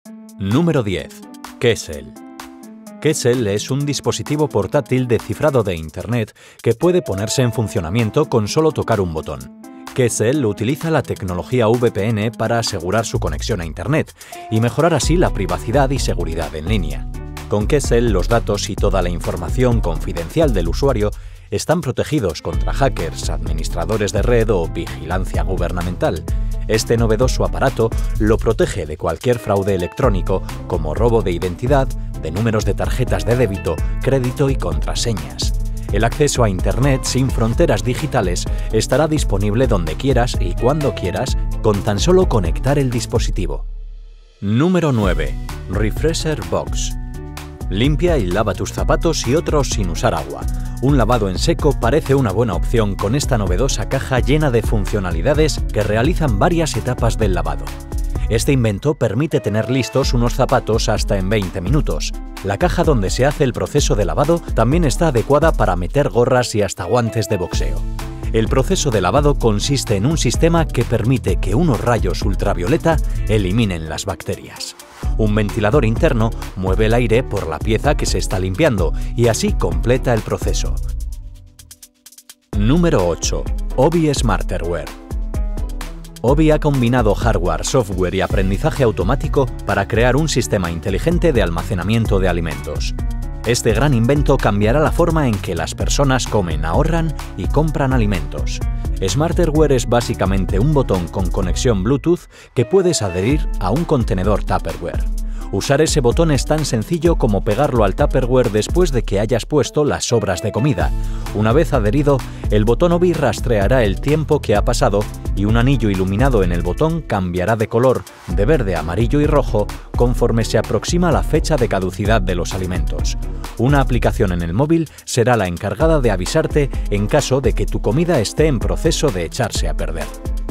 Número 10. Kesel. Kesel es un dispositivo portátil de cifrado de Internet que puede ponerse en funcionamiento con solo tocar un botón. Kesel utiliza la tecnología VPN para asegurar su conexión a Internet y mejorar así la privacidad y seguridad en línea. Con Kesel, los datos y toda la información confidencial del usuario están protegidos contra hackers, administradores de red o vigilancia gubernamental. Este novedoso aparato lo protege de cualquier fraude electrónico, como robo de identidad, de números de tarjetas de débito, crédito y contraseñas. El acceso a Internet sin fronteras digitales estará disponible donde quieras y cuando quieras, con tan solo conectar el dispositivo. Número 9. Refresher Box. Limpia y lava tus zapatos y otros sin usar agua. Un lavado en seco parece una buena opción con esta novedosa caja llena de funcionalidades que realizan varias etapas del lavado. Este invento permite tener listos unos zapatos hasta en 20 minutos. La caja donde se hace el proceso de lavado también está adecuada para meter gorras y hasta guantes de boxeo. El proceso de lavado consiste en un sistema que permite que unos rayos ultravioleta eliminen las bacterias. Un ventilador interno mueve el aire por la pieza que se está limpiando y así completa el proceso. Número 8. Obi Smarterware. Obi ha combinado hardware, software y aprendizaje automático para crear un sistema inteligente de almacenamiento de alimentos. Este gran invento cambiará la forma en que las personas comen, ahorran y compran alimentos. Smarterware es básicamente un botón con conexión Bluetooth que puedes adherir a un contenedor Tupperware. Usar ese botón es tan sencillo como pegarlo al Tupperware después de que hayas puesto las sobras de comida. Una vez adherido, el botón Obi rastreará el tiempo que ha pasado y un anillo iluminado en el botón cambiará de color de verde, amarillo y rojo conforme se aproxima la fecha de caducidad de los alimentos. Una aplicación en el móvil será la encargada de avisarte en caso de que tu comida esté en proceso de echarse a perder.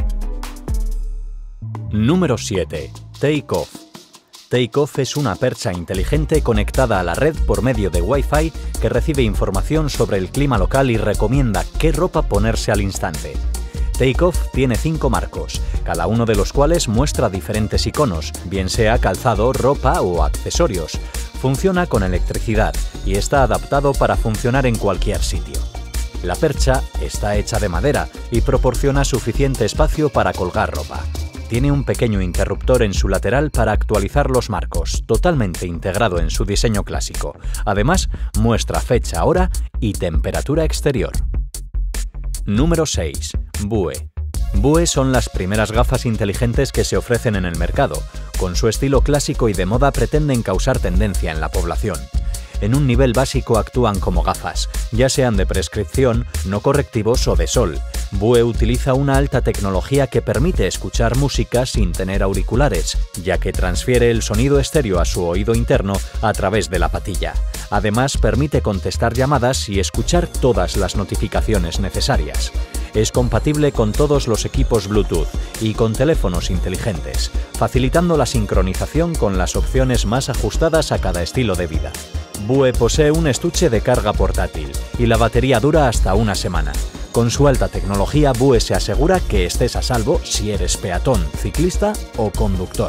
Número 7. Takeoff. Takeoff es una percha inteligente conectada a la red por medio de Wi-Fi que recibe información sobre el clima local y recomienda qué ropa ponerse al instante. Takeoff tiene 5 marcos, cada uno de los cuales muestra diferentes iconos, bien sea calzado, ropa o accesorios. Funciona con electricidad y está adaptado para funcionar en cualquier sitio. La percha está hecha de madera y proporciona suficiente espacio para colgar ropa. Tiene un pequeño interruptor en su lateral para actualizar los marcos, totalmente integrado en su diseño clásico. Además, muestra fecha, hora y temperatura exterior. Número 6. Bue. Bue son las primeras gafas inteligentes que se ofrecen en el mercado. Con su estilo clásico y de moda pretenden causar tendencia en la población. En un nivel básico actúan como gafas, ya sean de prescripción, no correctivos o de sol. Bue utiliza una alta tecnología que permite escuchar música sin tener auriculares, ya que transfiere el sonido estéreo a su oído interno a través de la patilla. Además, permite contestar llamadas y escuchar todas las notificaciones necesarias. Es compatible con todos los equipos Bluetooth y con teléfonos inteligentes, facilitando la sincronización con las opciones más ajustadas a cada estilo de vida. Bue posee un estuche de carga portátil y la batería dura hasta una semana. Con su alta tecnología, Bue se asegura que estés a salvo si eres peatón, ciclista o conductor.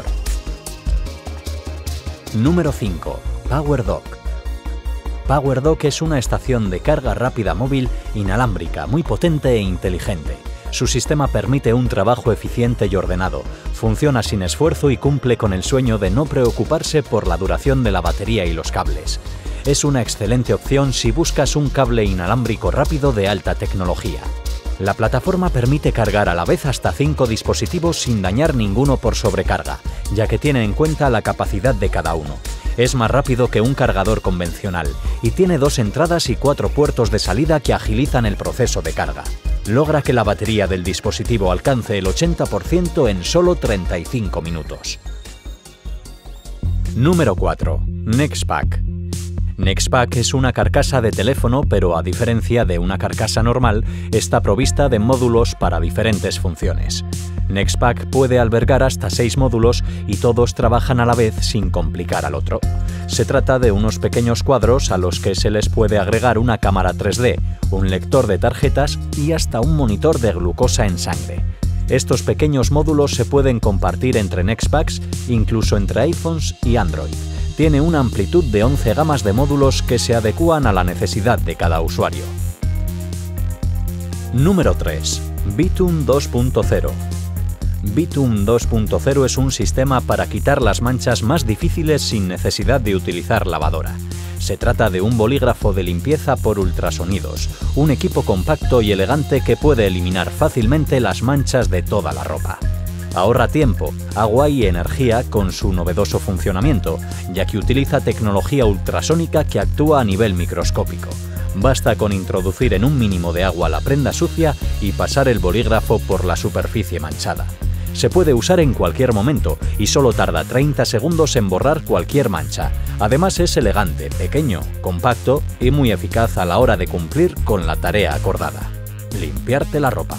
Número 5. PowerDock. PowerDock es una estación de carga rápida móvil inalámbrica, muy potente e inteligente. Su sistema permite un trabajo eficiente y ordenado, funciona sin esfuerzo y cumple con el sueño de no preocuparse por la duración de la batería y los cables. Es una excelente opción si buscas un cable inalámbrico rápido de alta tecnología. La plataforma permite cargar a la vez hasta 5 dispositivos sin dañar ninguno por sobrecarga, ya que tiene en cuenta la capacidad de cada uno. Es más rápido que un cargador convencional y tiene 2 entradas y 4 puertos de salida que agilizan el proceso de carga. Logra que la batería del dispositivo alcance el 80% en solo 35 minutos. Número 4. Nextpack. Nextpack es una carcasa de teléfono, pero a diferencia de una carcasa normal, está provista de módulos para diferentes funciones. Nextpack puede albergar hasta 6 módulos y todos trabajan a la vez sin complicar al otro. Se trata de unos pequeños cuadros a los que se les puede agregar una cámara 3D, un lector de tarjetas y hasta un monitor de glucosa en sangre. Estos pequeños módulos se pueden compartir entre Nextpacks, incluso entre iPhones y Android. Tiene una amplitud de 11 gamas de módulos que se adecúan a la necesidad de cada usuario. Número 3. Bitum 2.0. Bitum 2.0 es un sistema para quitar las manchas más difíciles sin necesidad de utilizar lavadora. Se trata de un bolígrafo de limpieza por ultrasonidos, un equipo compacto y elegante que puede eliminar fácilmente las manchas de toda la ropa. Ahorra tiempo, agua y energía con su novedoso funcionamiento, ya que utiliza tecnología ultrasónica que actúa a nivel microscópico. Basta con introducir en un mínimo de agua la prenda sucia y pasar el bolígrafo por la superficie manchada. Se puede usar en cualquier momento y solo tarda 30 segundos en borrar cualquier mancha. Además es elegante, pequeño, compacto y muy eficaz a la hora de cumplir con la tarea acordada: limpiarte la ropa.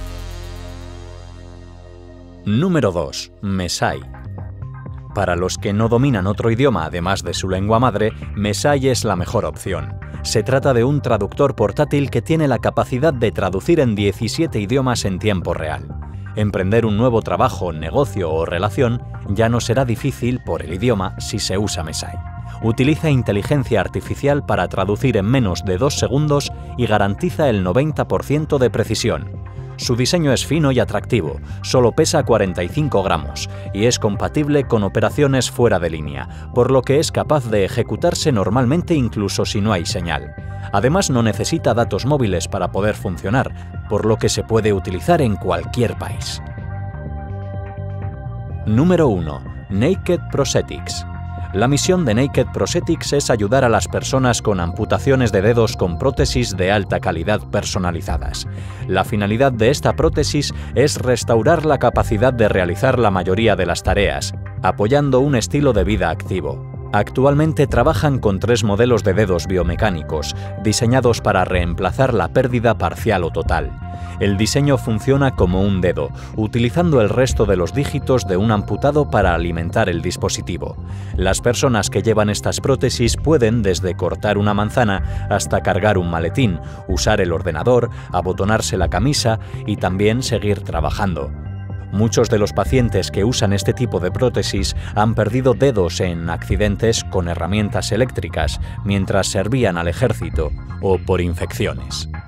Número 2. Mesai. Para los que no dominan otro idioma además de su lengua madre, Mesai es la mejor opción. Se trata de un traductor portátil que tiene la capacidad de traducir en 17 idiomas en tiempo real. Emprender un nuevo trabajo, negocio o relación ya no será difícil por el idioma si se usa Mesai. Utiliza inteligencia artificial para traducir en menos de 2 segundos y garantiza el 90% de precisión. Su diseño es fino y atractivo, solo pesa 45 gramos y es compatible con operaciones fuera de línea, por lo que es capaz de ejecutarse normalmente incluso si no hay señal. Además, no necesita datos móviles para poder funcionar, por lo que se puede utilizar en cualquier país. Número 1. Naked Prosthetics. La misión de Naked Prosthetics es ayudar a las personas con amputaciones de dedos con prótesis de alta calidad personalizadas. La finalidad de esta prótesis es restaurar la capacidad de realizar la mayoría de las tareas, apoyando un estilo de vida activo. Actualmente trabajan con 3 modelos de dedos biomecánicos, diseñados para reemplazar la pérdida parcial o total. El diseño funciona como un dedo, utilizando el resto de los dígitos de un amputado para alimentar el dispositivo. Las personas que llevan estas prótesis pueden desde cortar una manzana hasta cargar un maletín, usar el ordenador, abotonarse la camisa y también seguir trabajando. Muchos de los pacientes que usan este tipo de prótesis han perdido dedos en accidentes con herramientas eléctricas mientras servían al ejército o por infecciones.